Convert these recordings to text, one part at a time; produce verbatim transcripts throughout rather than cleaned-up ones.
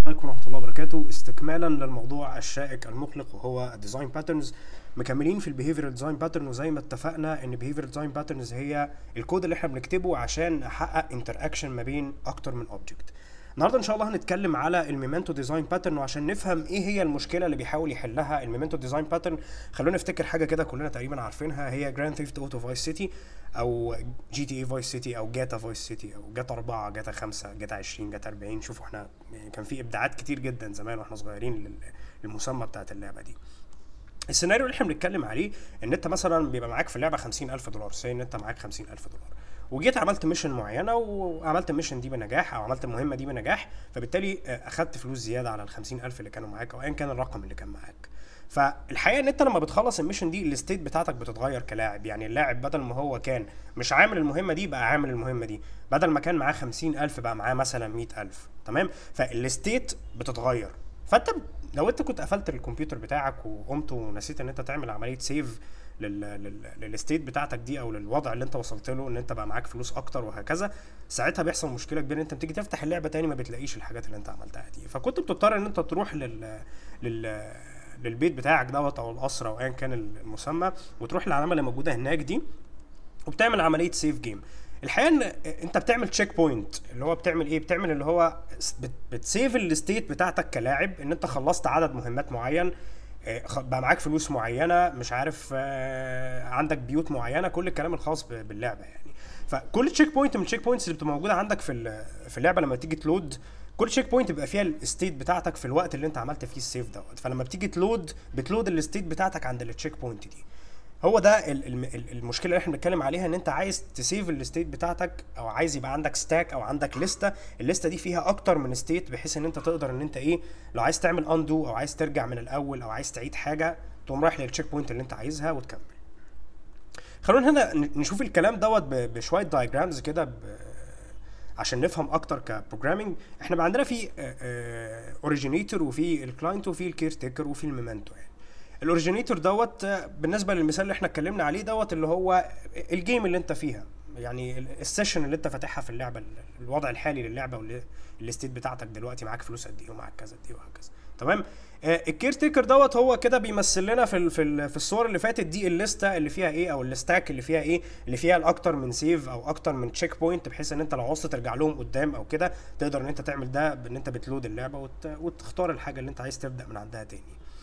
عليكم ورحمة الله وبركاته. استكمالا للموضوع الشائك المقلق وهو الديزاين باترنز، مكملين في البيهيفيرال ديزاين باترن. وزي ما اتفقنا ان البيهيفيرال ديزاين باترنز هي الكود اللي احنا بنكتبه عشان نحقق انتر اكشن ما بين اكتر من اوبجكت. النهارده ان شاء الله هنتكلم على الميمنتو ديزاين باترن، وعشان نفهم ايه هي المشكله اللي بيحاول يحلها الميمنتو ديزاين باترن خلونا نفتكر حاجه كده كلنا تقريبا عارفينها، هي جراند ثيفت اوتو فايس سيتي او جي تي اي فايس سيتي او جاتا فايس سيتي او جاتا أربعة جاتا خمسة جاتا عشرين جاتا أربعين. شوفوا احنا كان في ابداعات كتير جدا زمان واحنا صغيرين للمسمى بتاعت اللعبه دي. السيناريو اللي احنا بنتكلم عليه ان انت مثلا بيبقى معاك في اللعبه خمسين ألف دولار، سي ان انت معاك خمسين ألف دولار وجيت عملت ميشن معينه وعملت الميشن دي بنجاح او عملت المهمه دي بنجاح، فبالتالي اخدت فلوس زياده على ال خمسين ألف اللي كانوا معاك او ايا كان الرقم اللي كان معاك. فالحقيقه ان انت لما بتخلص الميشن دي الستيت بتاعتك بتتغير كلاعب، يعني اللاعب بدل ما هو كان مش عامل المهمه دي بقى عامل المهمه دي، بدل ما كان معاه خمسين ألف بقى معاه مثلا مئة ألف. تمام، فالستيت بتتغير. فانت لو انت كنت قفلت الكمبيوتر بتاعك وقمت ونسيت ان انت تعمل عمليه سيف للستيت بتاعتك دي او للوضع اللي انت وصلت له ان انت بقى معاك فلوس اكتر وهكذا، ساعتها بيحصل مشكله كبيره ان انت بتيجي تفتح اللعبه تاني ما بتلاقيش الحاجات اللي انت عملتها دي. فكنت بتضطر ان انت تروح لل لل للبيت بتاعك دوت او القصر او ايا كان المسمى، وتروح للعلامه اللي موجوده هناك دي وبتعمل عمليه سيف جيم. الحقيقه ان انت بتعمل تشيك بوينت، اللي هو بتعمل ايه؟ بتعمل اللي هو بتسيف الستيت بتاعتك كلاعب ان انت خلصت عدد مهمات معين، بقى معاك فلوس معينه، مش عارف عندك بيوت معينه، كل الكلام الخاص باللعبه يعني. فكل تشيك بوينت من التشيك بوينتس اللي بتبقى موجوده عندك في في اللعبه لما تيجي تلود، كل تشيك بوينت بيبقى فيها الستيت بتاعتك في الوقت اللي انت عملت فيه السيف دوت. فلما بتيجي تلود بتلود الستيت بتاعتك عند التشيك بوينت دي. هو ده المشكله اللي احنا بنتكلم عليها، ان انت عايز تسيف الستيت بتاعتك او عايز يبقى عندك ستاك او عندك لسته، الليسته دي فيها اكتر من ستيت بحيث ان انت تقدر ان انت ايه، لو عايز تعمل اندو او عايز ترجع من الاول او عايز تعيد حاجه تقوم رايح للتشيك بوينت اللي انت عايزها وتكمل. خلونا هنا نشوف الكلام دوت بشويه دايجرامز كده عشان نفهم اكتر كبروجرامينج. احنا بقى عندنا في اوريجينيتور وفي الكلاينت وفي الكير تيكر وفي الميمنتو. يعني الاوريجينيتور دوت بالنسبه للمثال اللي احنا اتكلمنا عليه دوت اللي هو الجيم اللي انت فيها، يعني السيشن اللي انت فاتحها في اللعبه، الوضع الحالي للعبه والستيت بتاعتك دلوقتي معاك فلوس قد ايه ومعاك كذا قد ايه وهكذا. تمام. آه الكير تيكر دوت هو كده بيمثل لنا في في في الصور اللي فاتت دي الليسته اللي فيها ايه او الستاك اللي فيها ايه، اللي فيها الاكتر من سيف او اكتر من تشيك بوينت، بحيث ان انت لو عوزت ترجع لهم قدام او كده تقدر ان انت تعمل ده بان انت بتلود اللعبه وت... وتختار الحاجه اللي انت عايز تبدا من عندها تاني.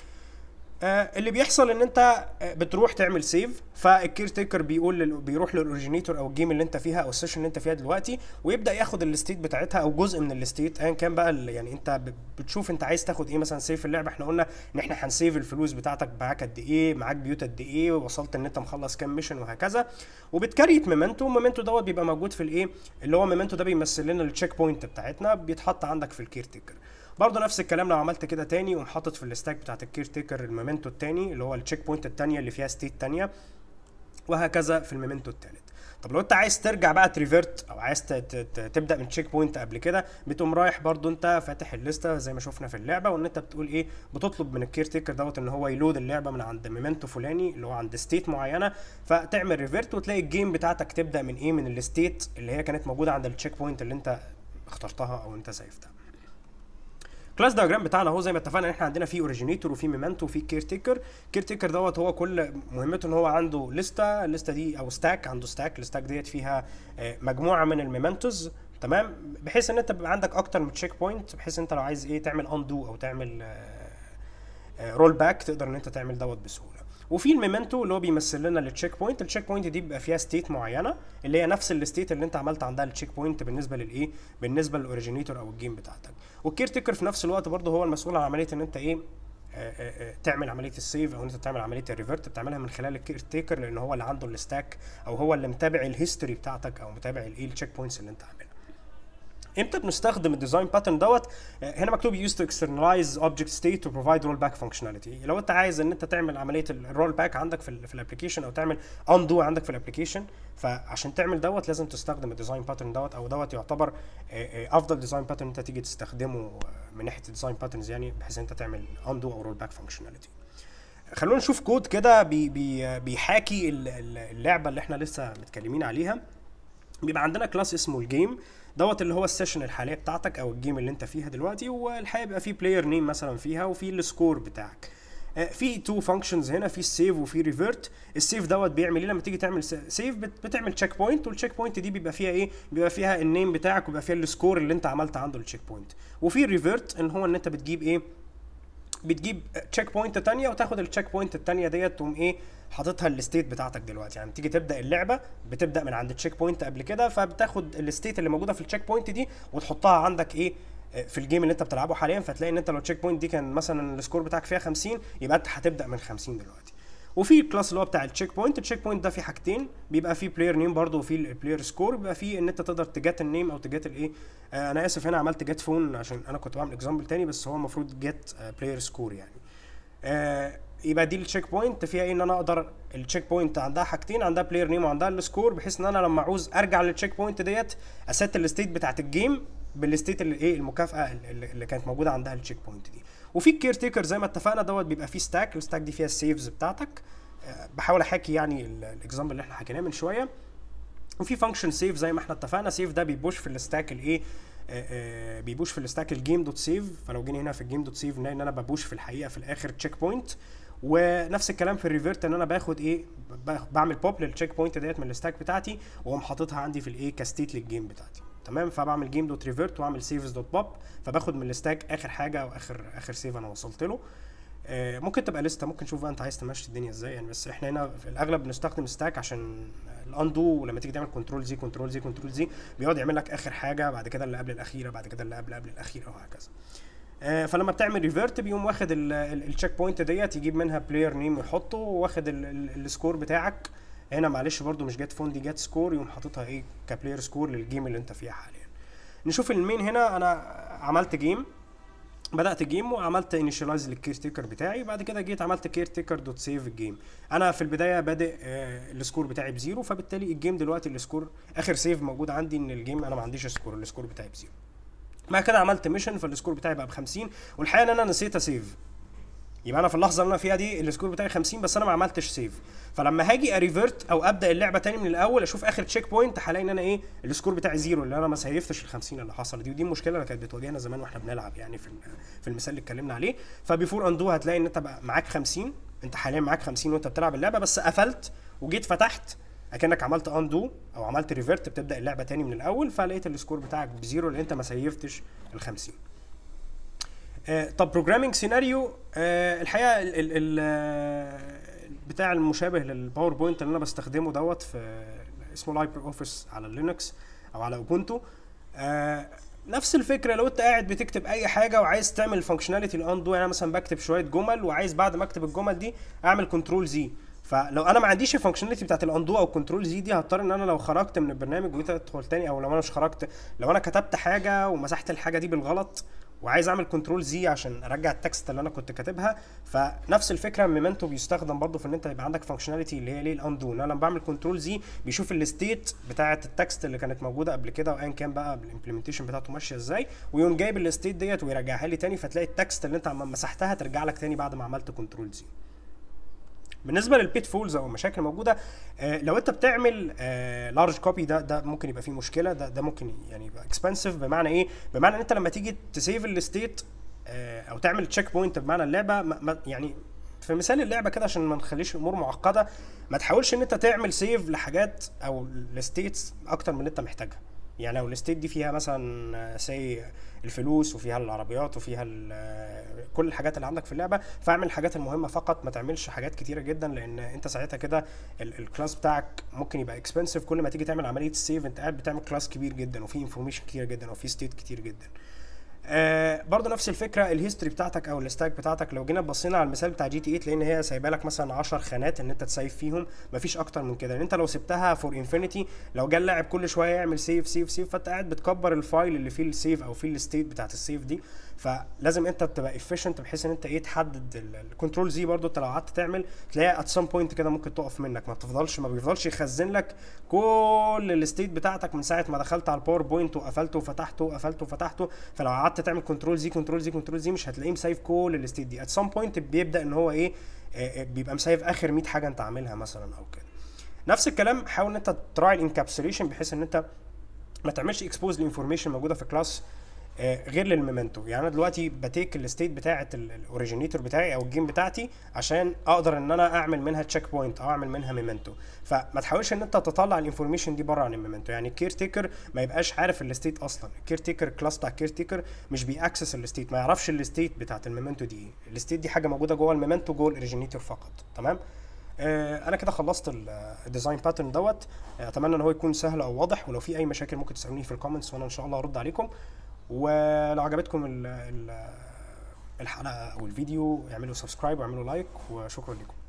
آه اللي بيحصل ان انت بتروح تعمل سيف، فالكير تيكر بيقول بيروح للاوريجينيتور او الجيم اللي انت فيها او السيشن اللي انت فيها دلوقتي ويبدا ياخد الستيت بتاعتها او جزء من الستيت ايا كان بقى. يعني انت بتشوف انت عايز تاخد ايه، مثلا سيف اللعبه احنا قلنا ان احنا هنسيف الفلوس بتاعتك معاك قد ايه، معاك بيوت قد ايه، وصلت ان انت مخلص كام ميشن وهكذا. وبتكريت ميمنتو، ميمنتو دوت بيبقى موجود في الايه اللي هو ميمنتو ده بيمثل لنا التشيك بوينت بتاعتنا، بيتحط عندك في الكير تيكر. برضه نفس الكلام لو عملت كده تاني ومحطط في الستاك بتاعت الكير تيكر الميمنتو التاني اللي هو التشيك بوينت التانيه اللي فيها ستيت تانيه، وهكذا في الميمنتو التالت. طب لو انت عايز ترجع بقى تريفيرت او عايز تبدا من تشيك بوينت قبل كده، بتقوم رايح برضه انت فاتح الليسته زي ما شفنا في اللعبه، وان انت بتقول ايه، بتطلب من الكير تيكر دوت ان هو يلود اللعبه من عند ميمنتو فلاني اللي هو عند ستيت معينه، فتعمل ريفيرت وتلاقي الجيم بتاعتك تبدا من ايه، من الستيت اللي هي كانت موجوده عند التشيك بوينت اللي انت اخترتها او انت سيفتها. الكلاس دايجرام بتاعنا اهو زي ما اتفقنا ان احنا عندنا فيه اوريجينيتور وفي ميمنتو وفي كير تيكر. كير تيكر دوت هو كل مهمته ان هو عنده لسته، الليسته دي او ستاك، عنده ستاك، الستاك ديت فيها مجموعه من الميمنتوز. تمام، بحيث ان انت بيبقى عندك اكتر من تشيك بوينت، بحيث انت لو عايز ايه تعمل اندو او تعمل رول باك تقدر ان انت تعمل دوت بسهوله. وفي الميمنتو اللي هو بيمثل لنا التشيك بوينت، التشيك بوينت دي بيبقى فيها ستيت معينه اللي هي نفس الستيت اللي انت عملت عندها التشيك بوينت بالنسبه للايه، بالنسبه للاوريجينيتور او الجيم بتاعتك. والكير تيكر في نفس الوقت برضه هو المسؤول عن عمليه ان انت ايه آآ آآ تعمل عمليه السيف او انت تعمل عمليه الريفيرت، بتعملها من خلال الكير تيكر لان هو اللي عنده الستاك او هو اللي متابع الهيستوري بتاعتك او متابع الايه التشيك بوينتس اللي انت عاملها. امتى بنستخدم الديزاين باترن دوت؟ هنا مكتوب use to externalize object state to provide rollback functionality. لو انت عايز ان انت تعمل عمليه الرول باك عندك في ال في الابلكيشن او تعمل undo عندك في الابلكيشن، فعشان تعمل دوت لازم تستخدم الديزاين باترن دوت، او دوت يعتبر افضل ديزاين باترن انت تيجي تستخدمه من ناحيه الديزاين باترنز، يعني بحيث انت تعمل undo او rollback functionality. خلونا نشوف كود كده بي بي بيحاكي اللعبه اللي احنا لسه متكلمين عليها. بيبقى عندنا كلاس اسمه الجيم. دوت اللي هو السيشن الحاليه بتاعتك او الجيم اللي انت فيها دلوقتي، والحقيقه بيبقى فيه بلاير نيم مثلا فيها وفي السكور بتاعك. في تو فانكشنز هنا، في السيف وفي ريفيرت. السيف دوت بيعمل ايه؟ لما تيجي تعمل سيف بتعمل تشيك بوينت، والتشيك بوينت دي بيبقى فيها ايه؟ بيبقى فيها النيم بتاعك وبيبقى فيها السكور اللي انت عملت عنده التشيك بوينت. وفي ريفيرت ان هو ان انت بتجيب ايه؟ بتجيب تشيك بوينت ثانيه وتاخد التشيك بوينت الثانيه ديت تقوم ايه؟ حاططها الستيت بتاعتك دلوقتي. يعني تيجي تبدا اللعبه بتبدا من عند التشيك بوينت قبل كده، فبتاخد الستيت اللي موجوده في التشيك بوينت دي وتحطها عندك ايه؟ في الجيم اللي انت بتلعبه حاليا. فتلاقي ان انت لو التشيك بوينت دي كان مثلا السكور بتاعك فيها خمسين، يبقى انت هتبدا من خمسين دلوقتي. وفي الكلاس اللي هو بتاع التشيك بوينت، التشيك بوينت ده فيه حاجتين، بيبقى فيه بلاير نيم برده وفيه البلاير سكور، بيبقى فيه ان انت تقدر تجات النيم او تجات الايه. آه انا اسف هنا عملت جات فون عشان انا كنت بعمل اكزامبل تاني، بس هو المفروض جات بلاير سكور يعني. آه يبقى دي التشيك بوينت فيها ايه؟ ان انا اقدر التشيك بوينت عندها حاجتين، عندها بلاير نيم وعندها السكور، بحيث ان انا لما اعوز ارجع للتشيك بوينت ديت اسيت الستيت بتاعت الجيم بالستيت اللي ايه المكافاه اللي كانت موجوده عندها التشيك بوينت دي. وفي الكير تيكر زي ما اتفقنا دوت بيبقى فيه ستاك، الستاك دي فيها السيفز بتاعتك. أه بحاول احكي يعني الاكزامبل اللي احنا حكيناه من شويه. وفي فانكشن سيف زي ما احنا اتفقنا، سيف ده بيبوش في الستاك الايه أه أه بيبوش في الستاك الجيم دوت سيف. فلو جينا هنا في الجيم دوت سيف نلاقي ان انا ببوش في الحقيقه في الاخر تشيك بوينت. ونفس الكلام في الريفيرت، ان انا باخد ايه؟ بعمل بوب للتشيك بوينت ديت من الستاك بتاعتي واقوم حاططها عندي في الايه كستيت للجيم بتاعتي. تمام. فبعمل جيم دوت ريفيرت واعمل سيفز دوت بوب، فباخد من الستاك اخر حاجه واخر اخر سيف انا وصلت له. آه ممكن تبقى لسته، ممكن نشوف بقى انت عايز تمشي الدنيا ازاي يعني. بس احنا هنا في الاغلب بنستخدم ستاك عشان الاندو، ولما تيجي تعمل كنترول زي كنترول زي كنترول زي بيقعد يعمل لك اخر حاجه، بعد كده اللي قبل الاخيره، بعد كده اللي قبل قبل الاخيره وهكذا. آه فلما بتعمل ريفيرت بيقوم واخد التشيك بوينت ديت يجيب منها بلاير نيم يحطه، واخد السكور بتاعك. هنا معلش برده مش جات فون، دي جات سكور، يقوم حاططها ايه كبلاير سكور للجيم اللي انت فيها حاليا. نشوف المين هنا. انا عملت جيم، بدات جيم وعملت انيشاليز للكير تيكر بتاعي، بعد كده جيت عملت كير تيكر دوت سيف الجيم. انا في البدايه بادئ آه السكور بتاعي بزيرو، فبالتالي الجيم دلوقتي السكور اخر سيف موجود عندي ان الجيم انا ما عنديش سكور، السكور بتاعي بزيرو. بعد كده عملت ميشن فالسكور بتاعي بقى ب خمسين، والحقيقه ان انا نسيت اسيف. يبقى انا في اللحظه اللي انا فيها دي السكور بتاعي خمسين بس انا ما عملتش سيف. فلما هاجي اريفيرت او ابدا اللعبه تاني من الاول اشوف اخر تشيك بوينت، هلاقي ان انا ايه السكور بتاعي زيرو، اللي انا ما سيفتش ال خمسين اللي حصل دي. ودي المشكله اللي كانت بتواجهنا زمان واحنا بنلعب يعني في في المثال اللي اتكلمنا عليه. فبيفور اندو هتلاقي ان انت بقى معاك خمسين، انت حاليا معاك خمسين وانت بتلعب اللعبه، بس قفلت وجيت فتحت اكنك عملت اندو او عملت ريفيرت، بتبدا اللعبه تاني من الاول، فلقيت السكور بتاعك بزيرو لان انت ما سيفتش ال خمسين. آه طب بروجرامينج سيناريو، آه الحقيقه ال ال ال بتاع المشابه للباوربوينت اللي انا بستخدمه دوت في اسمه لايبر اوفيس على لينكس او على اوبونتو. آه نفس الفكره، لو انت قاعد بتكتب اي حاجه وعايز تعمل فانكشناليتي الاندو، يعني مثلا بكتب شويه جمل وعايز بعد ما اكتب الجمل دي اعمل كنترول زي، فلو انا ما عنديش الفانكشناليتي بتاعت الاندو او كنترول زي دي، هضطر ان انا لو خرجت من البرنامج وجيت ادخل تاني، او لو انا مش خرجت، لو انا كتبت حاجه ومسحت الحاجه دي بالغلط وعايز اعمل كنترول زي عشان ارجع التكست اللي انا كنت كاتبها، فنفس الفكره ميمنتو بيستخدم برضو في ان انت يبقى عندك فانكشناليتي اللي هي ليه الاندو. انا لما بعمل كنترول زي بيشوف الستيت بتاعه التكست اللي كانت موجوده قبل كده وايا كان بقى الامبلمنتيشن بتاعته ماشيه ازاي، ويقوم جايب الستيت ديت ويرجعها لي تاني، فتلاقي التكست اللي انت مسحتها ترجع لك تاني بعد ما عملت كنترول زي. بالنسبه للبيت فولز او المشاكل الموجوده، آه لو انت بتعمل لارج آه كوبي، ده ده ممكن يبقى فيه مشكله، ده ده ممكن يعني يبقى اكسبنسيف. بمعنى ايه؟ بمعنى ان انت لما تيجي تسيف الستيت آه او تعمل تشيك بوينت بمعنى اللعبه، ما يعني في مثال اللعبه كده عشان ما نخليش الامور معقده، ما تحاولش ان انت تعمل سيف لحاجات او الستيتس اكتر من اللي انت محتاجها. يعني لو الستيت دي فيها مثلا سي الفلوس وفيها العربيات وفيها كل الحاجات اللي عندك في اللعبه، فاعمل الحاجات المهمه فقط، ما تعملش حاجات كتيره جدا، لان انت ساعتها كده الكلاس بتاعك ممكن يبقى اكسبنسيف. كل ما تيجي تعمل عمليه السيف انت قاعد بتعمل كلاس كبير جدا وفيه انفورميشن كتير جدا وفيه ستيت كتير جدا. آه برضه نفس الفكره، الهيستوري بتاعتك او الستاك بتاعتك، لو جينا بصينا على المثال بتاع جي تي تلاقي ان هي سايبه لك مثلا عشر خانات ان انت تسيف فيهم، مفيش اكتر من كده. لان انت لو سبتها فور انفينيتي، لو جه اللاعب كل شويه يعمل سيف سيف سيف، فانت قاعد بتكبر الفايل اللي فيه السيف او فيه الستيت بتاعت السيف دي. فلازم انت تبقى افيشنت بحيث ان انت ايه تحدد الكنترول زي. برضه انت لو قعدت تعمل تلاقيها ات سام بوينت كده ممكن تقف منك، ما بتفضلش ما بيفضلش يخزن لك كل الستيت بتاعتك من ساعه ما دخلت على الباوربوينت وقفلته وفتحته وقفلته وفتحته. فلو قعدت تعمل كنترول زي كنترول زي كنترول زي مش هتلاقيه مسيف كل الستيت دي. ات سام بوينت بيبدا ان هو ايه آه بيبقى مسيف اخر مية حاجه انت عاملها مثلا او كده. نفس الكلام، حاول ان انت تراعي الانكابسوليشن بحيث ان انت ما تعملش اكسبوز لانفورميشن موجوده في كلاس غير للميمنتو. يعني انا دلوقتي بتيك الستيت بتاعه الاوريجينيتور بتاعي او الجيم بتاعتي عشان اقدر ان انا اعمل منها تشيك بوينت او اعمل منها ميمنتو، فما تحاولش ان انت تطلع الانفورميشن دي بره عن الميمنتو. يعني الكير تيكر ما يبقاش عارف الستيت اصلا، الكير تيكر كلاس بتاع الكير تيكر مش بيأكسس الستيت، ما يعرفش الستيت بتاعه الميمنتو دي ايه، الستيت دي حاجه موجوده جوه الميمنتو جوه الاوريجينيتور فقط. تمام. آه انا كده خلصت الديزاين باترن دوت. اتمنى ان هو يكون سهل او واضح، ولو في اي مشاكل ممكن تسالوني في الكومنتس وانا ان شاء الله ارد عليكم. ولو عجبتكم الحلقه او الفيديو اعملوا سبسكرايب واعملوا لايك، وشكرا لكم.